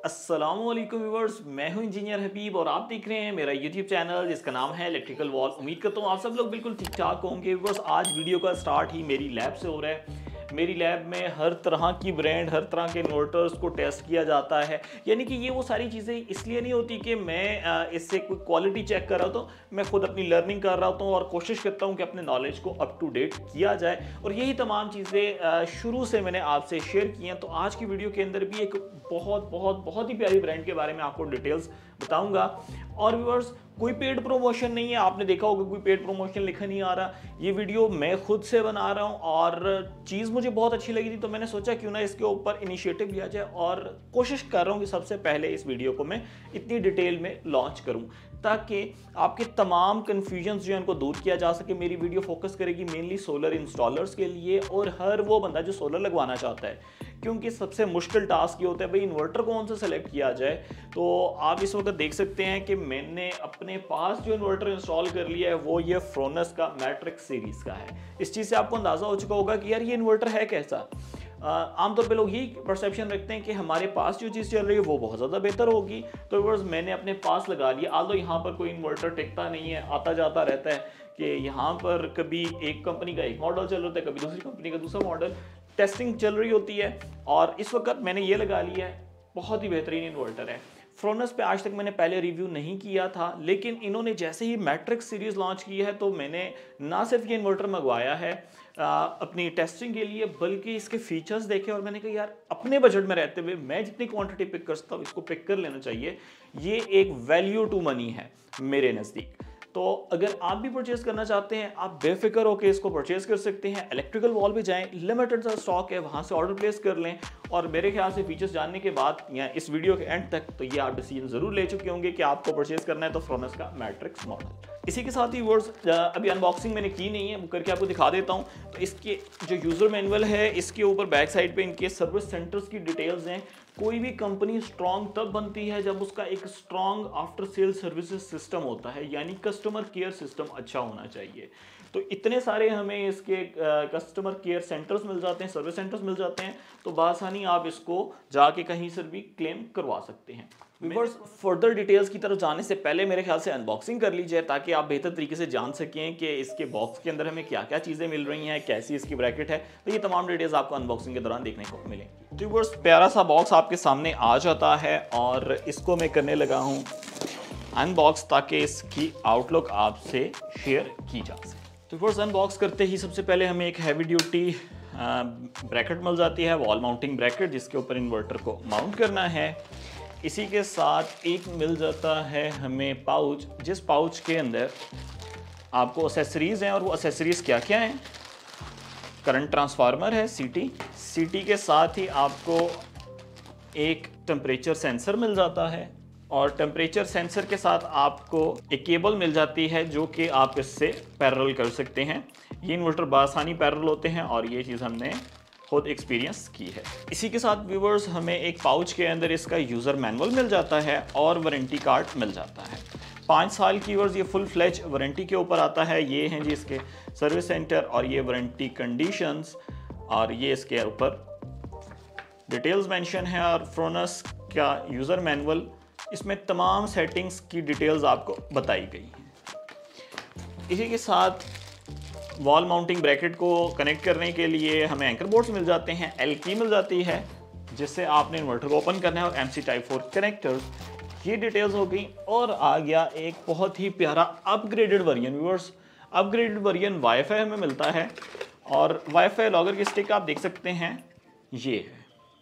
अस्सलामुअलैकुम व्यूअर्स, मैं हूं इंजीनियर हबीब और आप देख रहे हैं मेरा यूट्यूब चैनल जिसका नाम है इलेक्ट्रिकल वॉल। उम्मीद करता हूं आप सब लोग बिल्कुल ठीक ठाक होंगे। व्यूअर्स, आज वीडियो का स्टार्ट ही मेरी लैब से हो रहा है। मेरी लैब में हर तरह की ब्रांड, हर तरह के इन्वर्टर्स को टेस्ट किया जाता है। यानी कि ये वो सारी चीज़ें इसलिए नहीं होती कि मैं इससे कोई क्वालिटी चेक कर रहा हूँ, मैं खुद अपनी लर्निंग कर रहा हूँ और कोशिश करता हूँ कि अपने नॉलेज को अप टू डेट किया जाए। और यही तमाम चीज़ें शुरू से मैंने आपसे शेयर की हैं। तो आज की वीडियो के अंदर भी एक बहुत ही प्यारी ब्रांड के बारे में आपको डिटेल्स बताऊंगा। और व्यूअर्स, कोई पेड प्रमोशन नहीं है। आपने देखा होगा कोई पेड प्रमोशन लिखा नहीं आ रहा। ये वीडियो मैं खुद से बना रहा हूँ और चीज़ मुझे बहुत अच्छी लगी थी, तो मैंने सोचा क्यों ना इसके ऊपर इनिशिएटिव लिया जाए। और कोशिश कर रहा हूँ कि सबसे पहले इस वीडियो को मैं इतनी डिटेल में लॉन्च करूँ ताकि आपके तमाम कन्फ्यूजन्स जो है उनको दूर किया जा सके। मेरी वीडियो फोकस करेगी मेनली सोलर इंस्टॉलर्स के लिए और हर वो बंदा जो सोलर लगवाना चाहता है, क्योंकि सबसे मुश्किल टास्क ये होता है भाई इन्वर्टर कौन सा सेलेक्ट किया जाए। तो आप इस वक्त देख सकते हैं कि मैंने अपने पास जो इन्वर्टर इंस्टॉल कर लिया है वो ये फ्रोनस का मैट्रिक्स सीरीज का है। इस चीज़ से आपको अंदाज़ा हो चुका होगा कि यार ये इन्वर्टर है कैसा। आमतौर पे लोग यही परसेप्शन रखते हैं कि हमारे पास जो चीज़ चल रही है वो बहुत ज़्यादा बेहतर होगी। तो व्यूअर्स, मैंने अपने पास लगा लिया। आल्दो यहाँ पर कोई इन्वर्टर टिकता नहीं है, आता जाता रहता है कि यहाँ पर कभी एक कंपनी का एक मॉडल चल रहा है, कभी दूसरी कंपनी का दूसरा मॉडल, टेस्टिंग चल रही होती है। और इस वक्त मैंने ये लगा लिया है, बहुत ही बेहतरीन इन्वर्टर है। फ्रोनस पे आज तक मैंने पहले रिव्यू नहीं किया था, लेकिन इन्होंने जैसे ही मैट्रिक्स सीरीज़ लॉन्च की है तो मैंने ना सिर्फ ये इन्वर्टर मंगवाया है अपनी टेस्टिंग के लिए, बल्कि इसके फीचर्स देखे और मैंने कहा यार अपने बजट में रहते हुए मैं जितनी क्वांटिटी पिक कर सकता हूँ इसको पिक कर लेना चाहिए। ये एक वैल्यू टू मनी है मेरे नज़दीक। तो अगर आप भी परचेज करना चाहते हैं, आप बेफिक्र होकर इसको परचेज कर सकते हैं। इलेक्ट्रिकल वॉल पे जाएं, लिमिटेड सा स्टॉक है, वहां से ऑर्डर प्लेस कर लें। और मेरे ख्याल से फीचर्स जानने के बाद या इस वीडियो के एंड तक तो ये आप डिसीजन जरूर ले चुके होंगे कि आपको परचेज करना है तो फ्रोनस का मैट्रिक्स मॉडल। इसी के साथ ही वर्ड्स, अभी अनबॉक्सिंग मैंने की नहीं है, वो करके आपको दिखा देता हूँ। तो इसके जो यूज़र मैनुअल है, इसके ऊपर बैक साइड पे इनके सर्विस सेंटर्स की डिटेल्स हैं। कोई भी कंपनी स्ट्रॉन्ग तब बनती है जब उसका एक strong after sale services system होता है, यानी कस्टमर केयर सिस्टम अच्छा होना चाहिए। तो इतने सारे हमें इसके कस्टमर केयर सेंटर्स मिल जाते हैं, सर्विस सेंटर्स मिल जाते हैं, तो बासानी आप इसको जाके कहीं से भी क्लेम करवा सकते हैं। व्यूअर्स, फर्दर डिटेल्स की तरफ जाने से पहले मेरे ख्याल से अनबॉक्सिंग कर लीजिए ताकि आप बेहतर तरीके से जान सकें कि इसके बॉक्स के अंदर हमें क्या क्या चीज़ें मिल रही हैं, कैसी इसकी ब्रैकेट है। तो ये तमाम डिटेल्स आपको अनबॉक्सिंग के दौरान देखने को मिलेंगी। तो व्यूअर्स, प्यारा सा बॉक्स आपके सामने आ जाता है और इसको मैं करने लगा हूँ अनबॉक्स ताकि इसकी आउटलुक आपसे शेयर की जा सके। तो व्यूअर्स, अनबॉक्स करते ही सबसे पहले हमें एक हैवी ड्यूटी ब्रैकेट मिल जाती है, वॉल माउंटिंग ब्रैकेट, जिसके ऊपर इन्वर्टर को माउंट करना है। इसी के साथ एक मिल जाता है हमें पाउच, जिस पाउच के अंदर आपको एसेसरीज़ हैं। और वो एसेसरीज़ क्या क्या हैं? करंट ट्रांसफार्मर है, सीटी के साथ ही आपको एक टेम्परेचर सेंसर मिल जाता है और टेम्परेचर सेंसर के साथ आपको एक केबल मिल जाती है जो कि आप इससे पैरेलल कर सकते हैं। ये इन्वर्टर बासानी पैरेलल होते हैं और ये चीज़ हमने खुद एक्सपीरियंस की है। इसी के साथ व्यूअर्स, हमें एक पाउच के अंदर इसका यूज़र मैनुअल मिल जाता है और वारंटी कार्ड मिल जाता है। 5 साल की व्यूअर्स ये फुल फ्लेज वारंटी के ऊपर आता है। ये हैं जी इसके सर्विस सेंटर और ये वारंटी कंडीशंस और ये इसके ऊपर डिटेल्स मेंशन है। और फ्रोनस का यूज़र मैनुअल, इसमें तमाम सेटिंग्स की डिटेल्स आपको बताई गई हैं। इसी के साथ वॉल माउंटिंग ब्रैकेट को कनेक्ट करने के लिए हमें एंकर बोर्ड्स मिल जाते हैं, एल की मिल जाती है जिससे आपने इन्वर्टर को ओपन करना है, और MC टाइप 4 कनेक्टर्स। ये डिटेल्स हो गई। और आ गया एक बहुत ही प्यारा upgraded version. Viewers, upgraded version wifi हमें मिलता है और वाईफाई लॉगर की स्टिक आप देख सकते हैं, ये है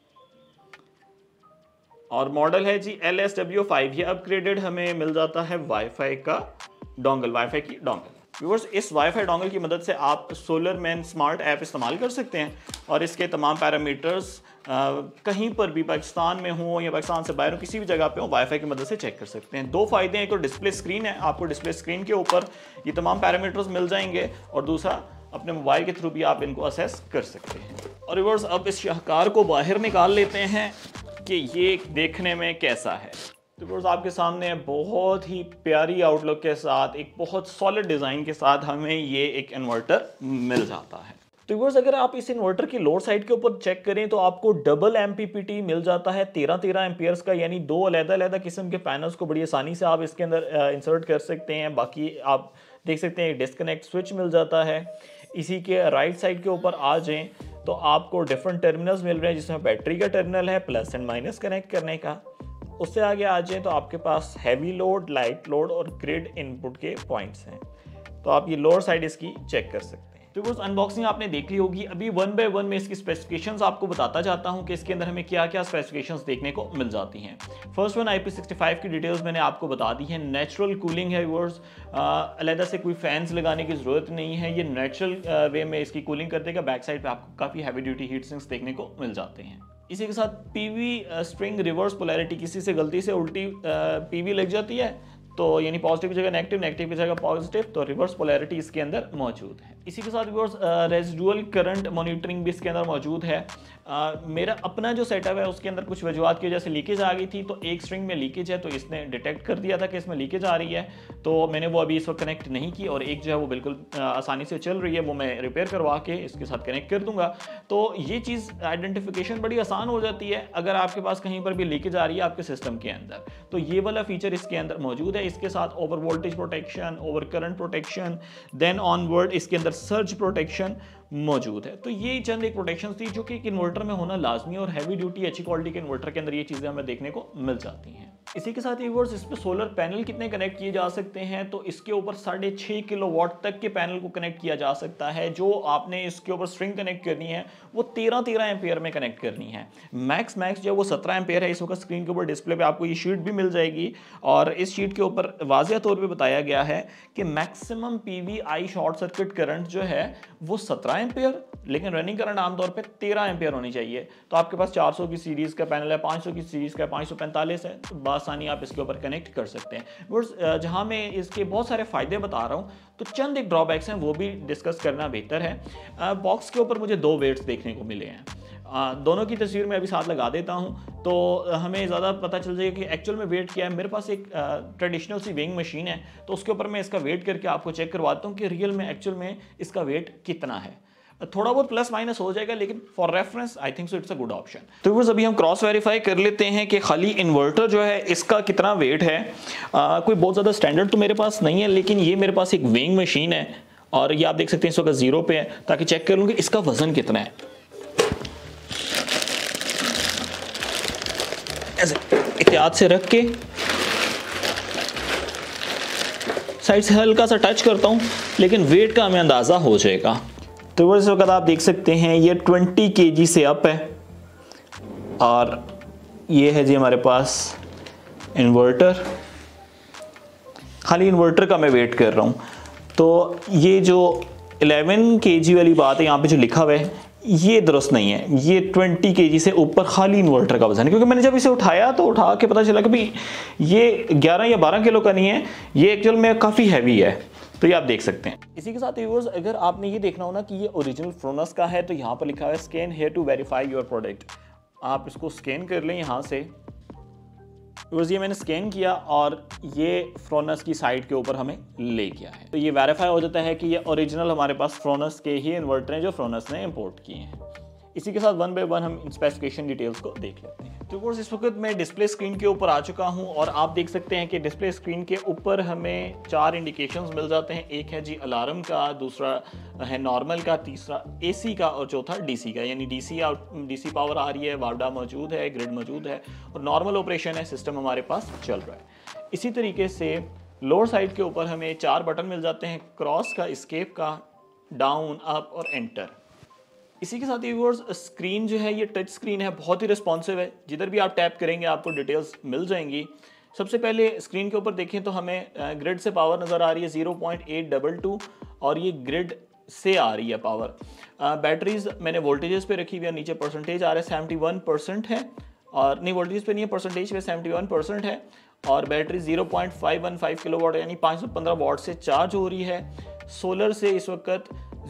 और मॉडल है जी LSW5। ये अपग्रेडेड हमें मिल जाता है वाईफाई का डोंगल, वाईफाई की डोंगल। व्यूअर्स, इस वाईफाई डोंगल की मदद से आप सोलर मैन स्मार्ट ऐप इस्तेमाल कर सकते हैं और इसके तमाम पैरामीटर्स कहीं पर भी पाकिस्तान में हो या पाकिस्तान से बाहर हो, किसी भी जगह पे हो, वाईफाई की मदद से चेक कर सकते हैं। 2 फ़ायदे हैं, एक तो डिस्प्ले स्क्रीन है, आपको डिस्प्ले स्क्रीन के ऊपर ये तमाम पैरामीटर्स मिल जाएंगे, और दूसरा अपने मोबाइल के थ्रू भी आप इनको असेस कर सकते हैं। और व्यूअर्स, अब इस शाहकार को बाहर निकाल लेते हैं कि ये देखने में कैसा है। तो व्यूअर्स, आपके सामने बहुत ही प्यारी आउटलुक के साथ, एक बहुत सॉलिड डिज़ाइन के साथ हमें ये एक इन्वर्टर मिल जाता है। तो व्यूअर्स अगर आप इस इन्वर्टर की लोड साइड के ऊपर चेक करें तो आपको डबल MPPT मिल जाता है 13 एम्पियर्स का, यानी दो अलग-अलग किस्म के पैनल्स को बड़ी आसानी से आप इसके अंदर इंसर्ट कर सकते हैं। बाकी आप देख सकते हैं डिस्कनेक्ट स्विच मिल जाता है। इसी के राइट साइड के ऊपर आ जाएं तो आपको डिफरेंट टर्मिनल्स मिल रहे हैं, जिसमें बैटरी का टर्मिनल है प्लस एंड माइनस कनेक्ट करने का। उससे आगे आ जाएं तो आपके पास हैवी लोड, लाइट लोड और ग्रिड इनपुट के पॉइंट्स हैं। तो आप ये लोअर साइड इसकी चेक कर सकते हैं। तो कुछ अनबॉक्सिंग आपने देख ली होगी। अभी वन बाय वन में इसकी स्पेसिफिकेशंस आपको बताता जाता हूं कि इसके अंदर हमें क्या क्या स्पेसिफिकेशंस देखने को मिल जाती हैं। फर्स्ट वन IP65 की डिटेल्स मैंने आपको बता दी है। नेचुरल कूलिंग है व्यूअर्स, अलग से कोई फैंस लगाने की ज़रूरत नहीं है, ये नेचुरल वे में इसकी कूलिंग कर देगा। बैक साइड पर आपको काफ़ी हैवी ड्यूटी हीट सिंक्स देखने को मिल जाते हैं। इसी के साथ PV स्ट्रिंग रिवर्स पोलैरिटी, किसी से गलती से उल्टी PV लग जाती है तो यानी पॉजिटिव की जगह नेगेटिव, नेगेटिव की जगह पॉजिटिव, तो रिवर्स पोलैरिटी इसके अंदर मौजूद है। इसी के साथ व्यूअर्स रेजिडुअल करंट मॉनिटरिंग भी इसके अंदर मौजूद है। मेरा अपना जो सेटअप है उसके अंदर कुछ वजूहत की वजह से लीकेज आ गई थी, तो एक स्ट्रिंग में लीकेज है, तो इसने डिटेक्ट कर दिया था कि इसमें लीकेज आ रही है, तो मैंने वो अभी इस वक्त कनेक्ट नहीं की, और एक जो है वो बिल्कुल आसानी से चल रही है, वो मैं रिपेयर करवा के इसके साथ कनेक्ट कर दूंगा। तो ये चीज़ आइडेंटिफिकेशन बड़ी आसान हो जाती है अगर आपके पास कहीं पर भी लीकेज आ रही है आपके सिस्टम के अंदर, तो ये वाला फीचर इसके अंदर मौजूद है। इसके साथ over voltage protection, over current protection, then onward इसके अंदर सर्ज प्रोटेक्शन मौजूद है। तो ये चंद एक प्रोटेक्शन थी जो कि एक इन्वर्टर में होना लाजमी, और हैवी ड्यूटी अच्छी क्वालिटी के इन्वर्टर के अंदर ये चीज़ें हमें देखने को मिल जाती हैं। इसी के साथ व्यूअर्स इस पे सोलर पैनल कितने कनेक्ट किए जा सकते हैं, तो इसके ऊपर 6.5 किलोवाट तक के पैनल को कनेक्ट किया जा सकता है। जो आपने इसके ऊपर स्ट्रिंग कनेक्ट करनी है वो 13 एम्पियर में कनेक्ट करनी है। मैक्स जो वो 17 एम्पियर है। इस वक्त स्क्रीन के ऊपर डिस्प्ले पे आपको ये शीट भी मिल जाएगी, और इस शीट के ऊपर वाज़ेह तौर पे बताया गया है कि maximum PVI short circuit current जो है वो 17 एम्पियर, लेकिन रनिंग करंट आमतौर पे 13 एम्पियर होनी चाहिए। तो आपके पास 400 की सीरीज़ का पैनल है, 500 की सीरीज़ का 545 है, तो बासानी आप इसके ऊपर कनेक्ट कर सकते हैं। बस जहाँ मैं इसके बहुत सारे फ़ायदे बता रहा हूँ, तो चंद एक ड्रॉबैक्स हैं वो भी डिस्कस करना बेहतर है। बॉक्स के ऊपर मुझे 2 वेट्स देखने को मिले हैं, दोनों की तस्वीर मैं अभी साथ लगा देता हूं तो हमें ज़्यादा पता चल जाएगा कि एक्चुअल में वेट क्या है। मेरे पास एक ट्रेडिशनल सी वेइंग मशीन है, तो उसके ऊपर मैं इसका वेट करके आपको चेक करवाता हूं कि रियल में एक्चुअल में इसका वेट कितना है। थोड़ा बहुत प्लस माइनस हो जाएगा, लेकिन for reference I think so it's a good option. तो बस अभी हम क्रॉस वेरीफाई कर लेते हैं कि खाली इन्वर्टर जो है इसका कितना वेट है। कोई बहुत ज़्यादा स्टैंडर्ड तो मेरे पास नहीं है, लेकिन ये मेरे पास एक वेइंग मशीन है, और ये आप देख सकते हैं इस वक्त 0 पे है, ताकि चेक कर लूँ कि इसका वजन कितना है। ऐसे एहतियात से रख के साइड से हल्का सा टच करता हूँ, लेकिन वेट का हमें अंदाज़ा हो जाएगा। तो वो इस वक्त आप देख सकते हैं ये 20 kg से अप है, और ये है जी हमारे पास इन्वर्टर। खाली इन्वर्टर का मैं वेट कर रहा हूँ, तो ये जो 11 kg वाली बात है यहाँ पे जो लिखा हुआ है ये दुरुस्त नहीं है। ये 20 kg से ऊपर खाली इन्वर्टर का वजन है, क्योंकि मैंने जब इसे उठाया तो उठा के पता चला कि भाई ये 11 या 12 किलो का नहीं है, ये एक्चुअल में काफ़ी हैवी है। तो ये आप देख सकते हैं। इसी के साथ व्यूअर्स अगर आपने ये देखना हो ना कि ये ओरिजिनल फ्रोनस का है, तो यहाँ पर लिखा है scan here to verify your product. आप इसको स्कैन कर लें यहाँ से। व्यूअर्स ये मैंने स्कैन किया और ये फ्रोनस की साइट के ऊपर हमें ले गया है, तो ये वेरीफाई हो जाता है कि ये ओरिजिनल हमारे पास फ्रोनस के ही इन्वर्टर हैं जो फ्रोनस ने इंपोर्ट किए हैं। इसी के साथ वन बाय वन हम स्पेसिफिकेशन डिटेल्स को देख लेते हैं। तो व्यूअर्स इस वक्त मैं डिस्प्ले स्क्रीन के ऊपर आ चुका हूं, और आप देख सकते हैं कि डिस्प्ले स्क्रीन के ऊपर हमें 4 इंडिकेशंस मिल जाते हैं। एक है जी अलार्म का, दूसरा है नॉर्मल का, तीसरा AC का, और चौथा DC का। यानी DC पावर आ रही है, वार्डा मौजूद है, ग्रिड मौजूद है, और नॉर्मल ऑपरेशन है, सिस्टम हमारे पास चल रहा है। इसी तरीके से लोअर साइड के ऊपर हमें 4 बटन मिल जाते हैं, क्रॉस का, एस्केप का, डाउन, अप और एंटर। इसी के साथ व्यूअर्स स्क्रीन जो है ये टच स्क्रीन है, बहुत ही रिस्पॉन्सिव है। जिधर भी आप टैप करेंगे आपको डिटेल्स मिल जाएंगी। सबसे पहले स्क्रीन के ऊपर देखें तो हमें ग्रिड से पावर नज़र आ रही है 0.822, और ये ग्रिड से आ रही है पावर। बैटरीज मैंने वोल्टेजेस पे रखी हुई है, नीचे परसेंटेज आ रहा है 71% है, और नहीं वोल्टेज पे नहीं है, परसेंटेज पे 71% है, और बैटरी 0.515 किलोवाट यानी 515 वाट से चार्ज हो रही है। सोलर से इस वक्त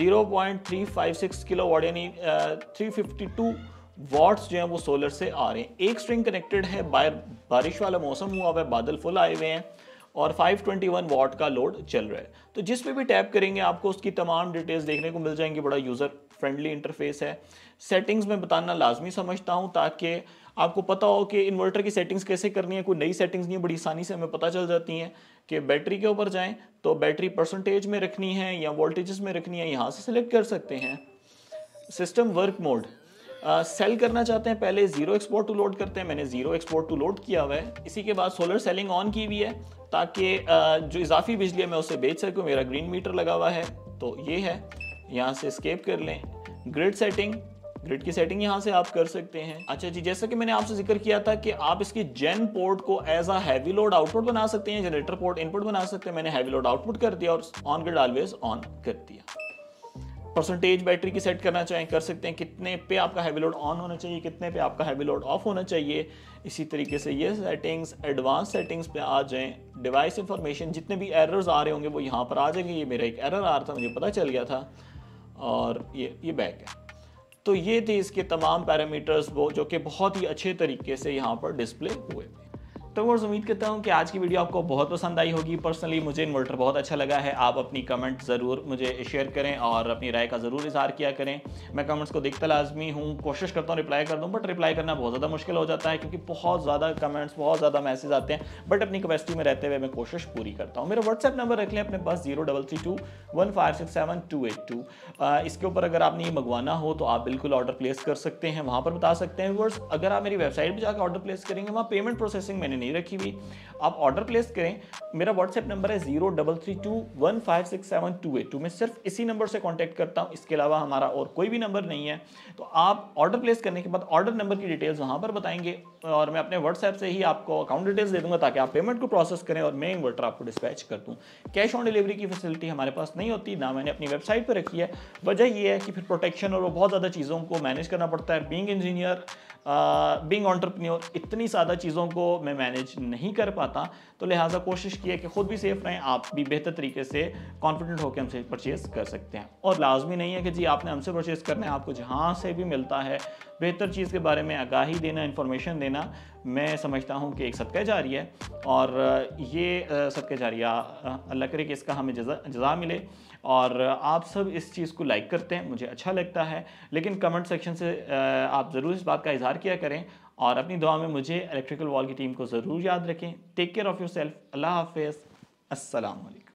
0.356 किलोवाट यानी 352 वाट्स जो हैं वो सोलर से आ रहे हैं। एक स्ट्रिंग कनेक्टेड है, बारिश वाला मौसम हुआ हुआ है, बादल फुल आए हुए हैं, और 521 वाट का लोड चल रहा है। तो जिस पे भी टैप करेंगे आपको उसकी तमाम डिटेल्स देखने को मिल जाएंगी, बड़ा यूज़र फ्रेंडली इंटरफेस है। सेटिंग्स में बताना लाजमी समझता हूँ ताकि आपको पता हो कि इन्वर्टर की सेटिंग्स कैसे करनी है। कोई नई सेटिंग्स नहीं है, बड़ी आसानी से हमें पता चल जाती हैं कि बैटरी के ऊपर जाएं तो बैटरी परसेंटेज में रखनी है या वोल्टेजेस में रखनी है, यहाँ से सिलेक्ट कर सकते हैं। सिस्टम वर्क मोड सेल करना चाहते हैं, पहले जीरो एक्सपोर्ट टू लोड करते हैं। मैंने जीरो एक्सपोर्ट टू लोड किया हुआ है। इसी के बाद सोलर सेलिंग ऑन की हुई है ताकि जो इजाफी बिजली है मैं उसे बेच सकूं। मेरा ग्रीन मीटर लगा हुआ है तो ये है, यहाँ से स्केप कर लें। ग्रिड सेटिंग, ग्रिड की सेटिंग यहाँ से आप कर सकते हैं। अच्छा जी, जैसा कि मैंने आपसे जिक्र किया था कि आप इसकी जेन पोर्ट को as a heavy load output बना सकते हैं, जनरेटर पोर्ट इनपुट बना सकते हैं। मैंने हैवी लोड आउटपुट कर दिया और ऑन ग्रिड ऑलवेज ऑन कर दिया। परसेंटेज बैटरी की सेट करना चाहें कर सकते हैं, कितने पे आपका हैवी लोड ऑन होना चाहिए, कितने पे आपका हैवी लोड ऑफ होना चाहिए। इसी तरीके से ये सेटिंग्स, एडवांस सेटिंग्स पे आ जाएं। डिवाइस इंफॉर्मेशन, जितने भी एरर्स आ रहे होंगे वो यहाँ पर आ जाएंगे। ये मेरा एक एरर आ रहा था, मुझे पता चल गया था। और ये बैक है। तो ये थे इसके तमाम पैरामीटर्स वो जो कि बहुत ही अच्छे तरीके से यहाँ पर डिस्प्ले हुए। तो वो उम्मीद करता हूँ कि आज की वीडियो आपको बहुत पसंद आई होगी। पर्सनली मुझे इन्वर्टर बहुत अच्छा लगा है। आप अपनी कमेंट ज़रूर मुझे शेयर करें और अपनी राय का ज़रूर इज़हार किया करें। मैं कमेंट्स को देखता लाजमी हूँ, कोशिश करता हूँ रिप्लाई कर दूँ, बट रिप्लाई करना बहुत ज़्यादा मुश्किल हो जाता है क्योंकि बहुत ज़्यादा कमेंट्स, बहुत ज़्यादा मैसेज आते हैं। बट अपनी कैपेसिटी में रहते हुए मैं कोशिश पूरी करता हूँ। मेरा व्हाट्सएप नंबर रख लें अपने पास 03321567 इसके ऊपर अगर आपने ये मंगवाना हो तो आप बिल्कुल ऑर्डर प्लेस कर सकते हैं, वहाँ पर बता सकते हैं। व्यूअर्स, अगर आप मेरी वेबसाइट पर जाकर ऑर्डर प्लेस करेंगे, वहाँ पेमेंट प्रोसेसिंग मैंने नहीं रखी हुई, आप ऑर्डर प्लेस करें। मेरा व्हाट्सएप नंबर है 03321567 मैं सिर्फ इसी नंबर से कांटेक्ट करता हूं, इसके अलावा हमारा और कोई भी नंबर नहीं है। तो आप ऑर्डर प्लेस करने के बाद ऑर्डर नंबर की डिटेल्स वहां पर बताएंगे और मैं अपने व्हाट्सएप से ही आपको अकाउंट डिटेल्स दे दूंगा ताकि आप पेमेंट को प्रोसेस करें और मैं इन्वर्टर आपको डिस्पैच कर दूं। कैश ऑन डिलीवरी की फैसिलिटी हमारे पास नहीं होती, ना मैंने अपनी वेबसाइट पर रखी है। वजह यह है कि फिर प्रोटेक्शन और वो बहुत ज़्यादा चीज़ों को मैनेज करना पड़ता है। बीइंग इंजीनियर, बीइंग एंटरप्रेन्योर, इतनी ज़्यादा चीज़ों को मैं मैनेज नहीं कर पाता, तो लिहाजा कोशिश की है कि खुद भी सेफ रहें, आप भी बेहतर तरीके से कॉन्फिडेंट होकर हमसे परचेज़ कर सकते हैं। और लाजमी नहीं है कि जी आपने हमसे परचेज़ करना है, आपको जहाँ से भी मिलता है बेहतर चीज़ के बारे में आगाही देना, इन्फॉर्मेशन देना, मैं समझता हूँ कि एक सदका जारिया है। और ये सदका जारिया अल्लाह करे कि इसका हमें जज़ा मिले। और आप सब इस चीज़ को लाइक करते हैं, मुझे अच्छा लगता है, लेकिन कमेंट सेक्शन से आप ज़रूर इस बात का इज़हार किया करें और अपनी दुआ में मुझे इलेक्ट्रिकल वॉल की टीम को ज़रूर याद रखें। Take care of yourself. अल्लाह हाफ़िज़। अस्सलाम वालेकुम।